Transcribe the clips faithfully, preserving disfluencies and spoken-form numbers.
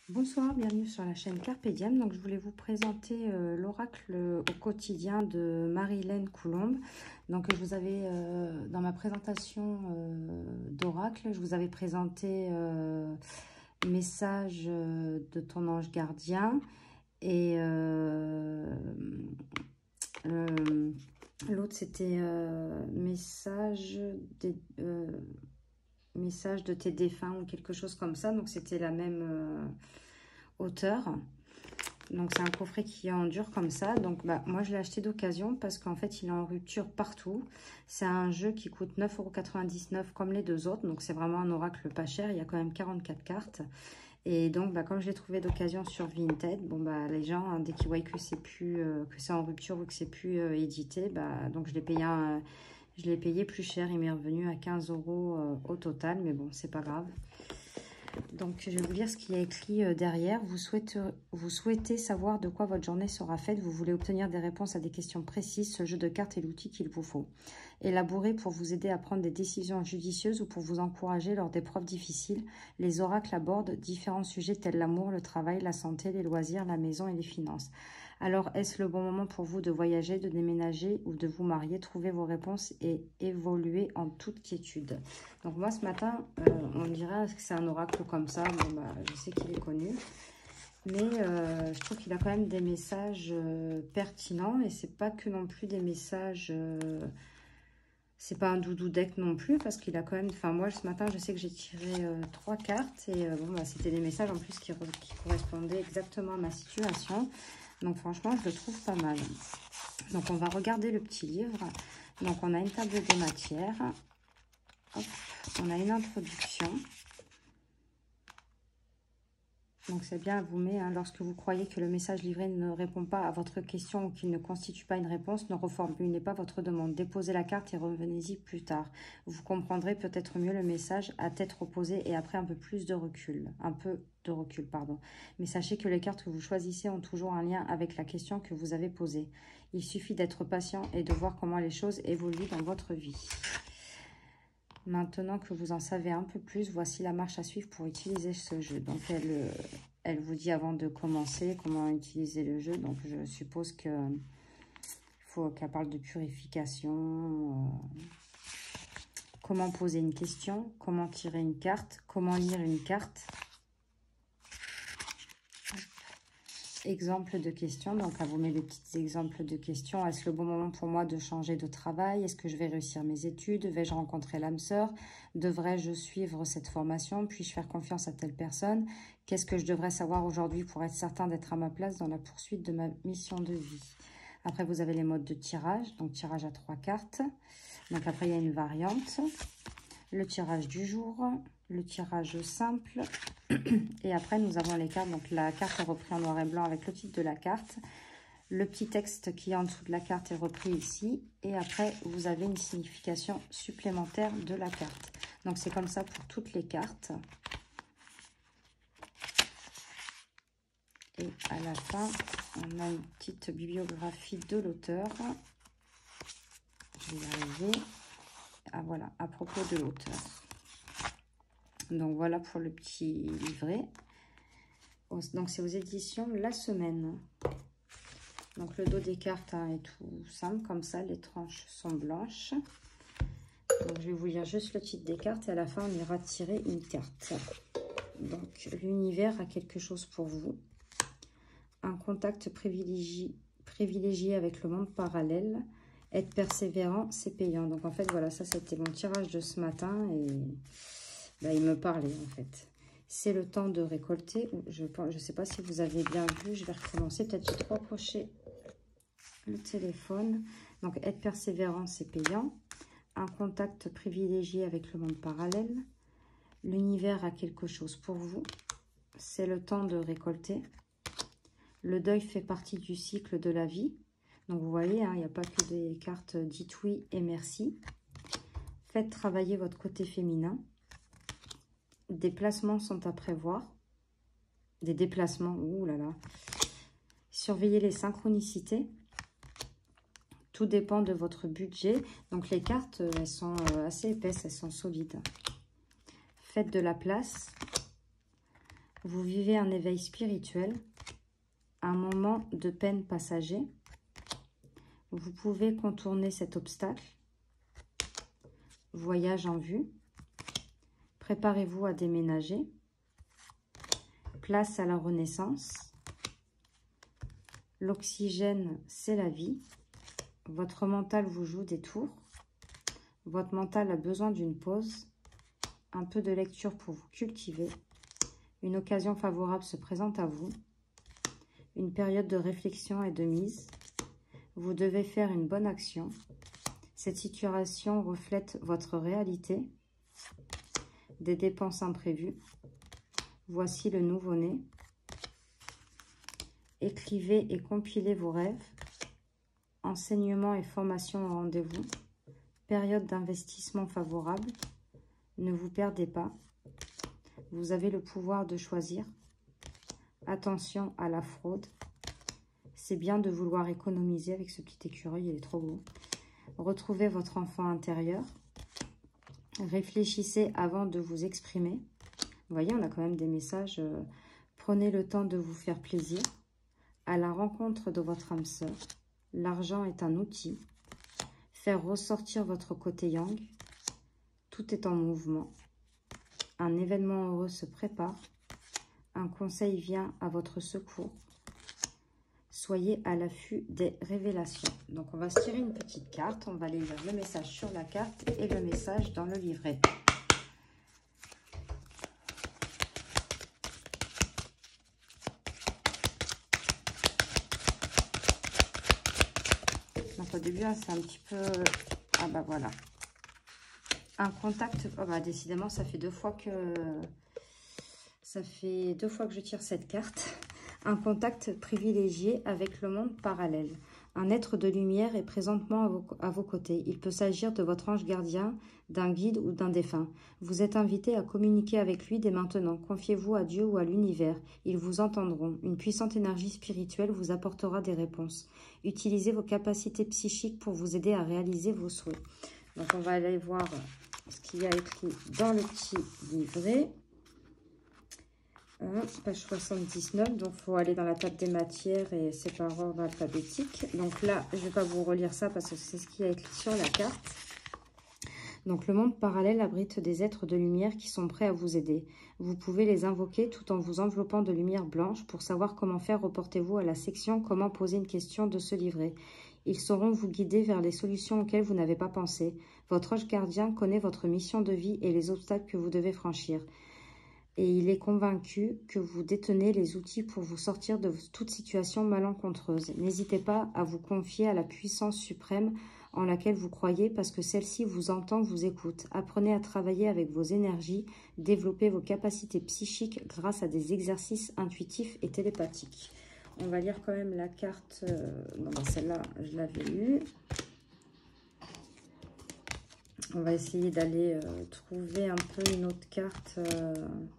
Bonsoir, bienvenue sur la chaîne Carpe Diem. Donc, je voulais vous présenter euh, l'oracle au quotidien de Marie-Hélène Coulombe. Donc, je vous avais, euh, dans ma présentation euh, d'oracle, je vous avais présenté euh, message euh, de ton ange gardien et euh, euh, l'autre c'était euh, message des, euh, message de tes défunts ou quelque chose comme ça. Donc, c'était la même euh, hauteur. Donc, c'est un coffret qui est en dur comme ça. Donc, bah, moi, je l'ai acheté d'occasion parce qu'en fait, il est en rupture partout. C'est un jeu qui coûte neuf euros quatre-vingt-dix-neuf comme les deux autres. Donc, c'est vraiment un oracle pas cher. Il y a quand même quarante-quatre cartes. Et donc, bah, comme je l'ai trouvé d'occasion sur Vinted, bon, bah, les gens, hein, dès qu'ils voient que c'est plus, euh, que c'est en rupture ou que c'est plus euh, édité, bah, donc je l'ai payé, un, je l'ai payé plus cher. Il m'est revenu à quinze euros euh, au total. Mais bon, c'est pas grave. Donc, je vais vous lire ce qu'il y a écrit derrière. Vous souhaitez, vous souhaitez savoir de quoi votre journée sera faite. Vous voulez obtenir des réponses à des questions précises. Ce jeu de cartes est l'outil qu'il vous faut. Élaboré pour vous aider à prendre des décisions judicieuses ou pour vous encourager lors d'épreuves difficiles, les oracles abordent différents sujets tels l'amour, le travail, la santé, les loisirs, la maison et les finances. Alors, est-ce le bon moment pour vous de voyager, de déménager ou de vous marier? Trouvez vos réponses et évoluez en toute quiétude. Donc moi, ce matin, euh, on dirait que c'est un oracle comme ça. Bon, bah, je sais qu'il est connu. Mais euh, je trouve qu'il a quand même des messages euh, pertinents. Et c'est pas que non plus des messages... Euh, c'est pas un doudou deck non plus. Parce qu'il a quand même... Enfin, moi, ce matin, je sais que j'ai tiré euh, trois cartes. Et euh, bon, bah, c'était des messages en plus qui, qui correspondaient exactement à ma situation. Donc franchement, je le trouve pas mal. Donc on va regarder le petit livre. Donc on a une table des matières. Hop, on a une introduction. Donc c'est bien, vous met, hein, lorsque vous croyez que le message livré ne répond pas à votre question ou qu'il ne constitue pas une réponse, ne reformulez pas votre demande. Déposez la carte et revenez-y plus tard. Vous comprendrez peut-être mieux le message à tête reposée et après un peu plus de recul. Un peu de recul, pardon. Mais sachez que les cartes que vous choisissez ont toujours un lien avec la question que vous avez posée. Il suffit d'être patient et de voir comment les choses évoluent dans votre vie. Maintenant que vous en savez un peu plus, voici la marche à suivre pour utiliser ce jeu. Donc, elle, elle vous dit avant de commencer comment utiliser le jeu. Donc, je suppose que faut qu'elle parle de purification, euh, comment poser une question, comment tirer une carte, comment lire une carte. Exemple de questions, donc elle vous met des petits exemples de questions. Est-ce le bon moment pour moi de changer de travail? Est-ce que je vais réussir mes études? Vais-je rencontrer l'âme sœur? Devrais-je suivre cette formation? Puis-je faire confiance à telle personne? Qu'est-ce que je devrais savoir aujourd'hui pour être certain d'être à ma place dans la poursuite de ma mission de vie? Après, vous avez les modes de tirage, donc tirage à trois cartes. Donc après, il y a une variante. Le tirage du jour, le tirage simple, et après nous avons les cartes. Donc la carte est reprise en noir et blanc avec le titre de la carte. Le petit texte qui est en dessous de la carte est repris ici. Et après, vous avez une signification supplémentaire de la carte. Donc c'est comme ça pour toutes les cartes. Et à la fin, on a une petite bibliographie de l'auteur. Je vais y arriver. Ah voilà, à propos de l'auteur. Donc voilà pour le petit livret. Donc c'est aux éditions La Semaine. Donc le dos des cartes, hein, est tout simple comme ça. Les tranches sont blanches. Donc je vais vous lire juste le titre des cartes et à la fin on ira tirer une carte. Donc l'univers a quelque chose pour vous. Un contact privilégié, privilégié avec le monde parallèle. Être persévérant, c'est payant. Donc en fait voilà, ça c'était mon tirage de ce matin et... Bah, il me parlait en fait. C'est le temps de récolter. Je ne sais pas si vous avez bien vu. Je vais recommencer. Peut-être j'ai trop approché le téléphone. Donc, être persévérant, c'est payant. Un contact privilégié avec le monde parallèle. L'univers a quelque chose pour vous. C'est le temps de récolter. Le deuil fait partie du cycle de la vie. Donc, vous voyez, hein, il n'y a pas que des cartes dites oui et merci. Faites travailler votre côté féminin. Des placements sont à prévoir. Des déplacements, ouh là là. Surveillez les synchronicités. Tout dépend de votre budget. Donc les cartes, elles sont assez épaisses, elles sont solides. Faites de la place. Vous vivez un éveil spirituel, un moment de peine passager. Vous pouvez contourner cet obstacle. Voyage en vue. Préparez-vous à déménager. Place à la renaissance. L'oxygène, c'est la vie. Votre mental vous joue des tours. Votre mental a besoin d'une pause. Un peu de lecture pour vous cultiver. Une occasion favorable se présente à vous. Une période de réflexion et de mise. Vous devez faire une bonne action. Cette situation reflète votre réalité. Des dépenses imprévues. Voici le nouveau-né. Écrivez et compilez vos rêves. Enseignement et formation au rendez-vous. Période d'investissement favorable. Ne vous perdez pas. Vous avez le pouvoir de choisir. Attention à la fraude. C'est bien de vouloir économiser avec ce petit écureuil, il est trop beau. Retrouvez votre enfant intérieur. Réfléchissez avant de vous exprimer. Vous voyez, on a quand même des messages. Euh, prenez le temps de vous faire plaisir. À la rencontre de votre âme sœur. L'argent est un outil. Faire ressortir votre côté yang. Tout est en mouvement. Un événement heureux se prépare. Un conseil vient à votre secours. Soyez à l'affût des révélations. Donc, on va se tirer une petite carte. On va aller lire le message sur la carte et le message dans le livret. Donc, au début, c'est un petit peu... Ah, bah voilà. Un contact... Oh, bah décidément, ça fait deux fois que... Ça fait deux fois que je tire cette carte. Un contact privilégié avec le monde parallèle. Un être de lumière est présentement à vos, à vos côtés. Il peut s'agir de votre ange gardien, d'un guide ou d'un défunt. Vous êtes invité à communiquer avec lui dès maintenant. Confiez-vous à Dieu ou à l'univers. Ils vous entendront. Une puissante énergie spirituelle vous apportera des réponses. Utilisez vos capacités psychiques pour vous aider à réaliser vos souhaits. Donc, on va aller voir ce qu'il y a écrit dans le petit livret. Hein, page soixante-dix-neuf, donc il faut aller dans la table des matières et c'est par ordre alphabétique. Donc là, je ne vais pas vous relire ça parce que c'est ce qui est écrit sur la carte. Donc le monde parallèle abrite des êtres de lumière qui sont prêts à vous aider. Vous pouvez les invoquer tout en vous enveloppant de lumière blanche. Pour savoir comment faire, reportez-vous à la section « Comment poser une question » de ce livret. Ils sauront vous guider vers les solutions auxquelles vous n'avez pas pensé. Votre ange gardien connaît votre mission de vie et les obstacles que vous devez franchir. Et il est convaincu que vous détenez les outils pour vous sortir de toute situation malencontreuse. N'hésitez pas à vous confier à la puissance suprême en laquelle vous croyez parce que celle-ci vous entend, vous écoute. Apprenez à travailler avec vos énergies, développez vos capacités psychiques grâce à des exercices intuitifs et télépathiques. On va lire quand même la carte. Euh, non, celle-là, je l'avais lue. On va essayer d'aller euh, trouver un peu une autre carte. Euh,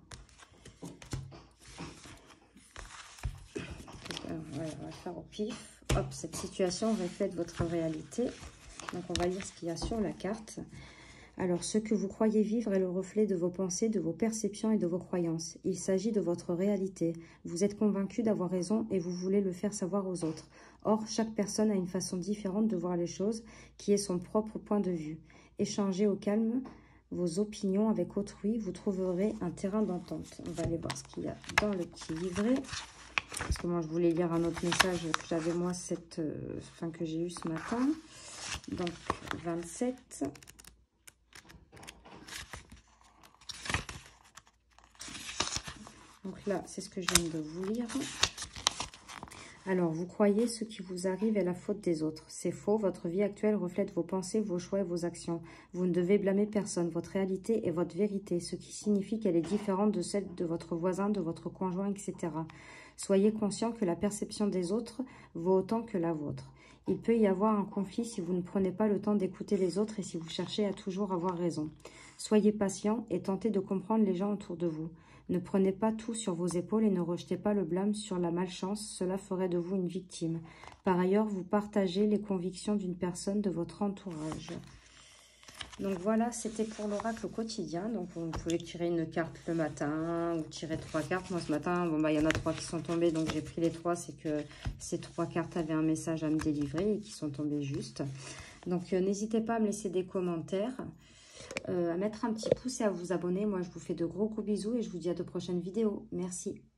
Ouais, on va faire au pif. Hop, cette situation reflète votre réalité. Donc, on va lire ce qu'il y a sur la carte. Alors, ce que vous croyez vivre est le reflet de vos pensées, de vos perceptions et de vos croyances. Il s'agit de votre réalité. Vous êtes convaincu d'avoir raison et vous voulez le faire savoir aux autres. Or, chaque personne a une façon différente de voir les choses qui est son propre point de vue. Échangez au calme vos opinions avec autrui. Vous trouverez un terrain d'entente. On va aller voir ce qu'il y a dans le petit livret. Parce que moi, je voulais lire un autre message que j'avais moi, cette, euh, enfin, que j'ai eu ce matin. Donc, vingt-sept. Donc là, c'est ce que je viens de vous lire. Alors, vous croyez ce qui vous arrive est la faute des autres. C'est faux. Votre vie actuelle reflète vos pensées, vos choix et vos actions. Vous ne devez blâmer personne. Votre réalité est votre vérité, ce qui signifie qu'elle est différente de celle de votre voisin, de votre conjoint, et cetera. Soyez conscient que la perception des autres vaut autant que la vôtre. Il peut y avoir un conflit si vous ne prenez pas le temps d'écouter les autres et si vous cherchez à toujours avoir raison. Soyez patient et tentez de comprendre les gens autour de vous. Ne prenez pas tout sur vos épaules et ne rejetez pas le blâme sur la malchance, cela ferait de vous une victime. Par ailleurs, vous partagez les convictions d'une personne de votre entourage. Donc voilà, c'était pour l'oracle quotidien. Donc vous pouvez tirer une carte le matin ou tirer trois cartes. Moi ce matin, bon bah il y en a trois qui sont tombées, donc j'ai pris les trois. C'est que ces trois cartes avaient un message à me délivrer et qui sont tombées juste. Donc euh, n'hésitez pas à me laisser des commentaires, euh, à mettre un petit pouce et à vous abonner. Moi je vous fais de gros gros bisous et je vous dis à de prochaines vidéos. Merci.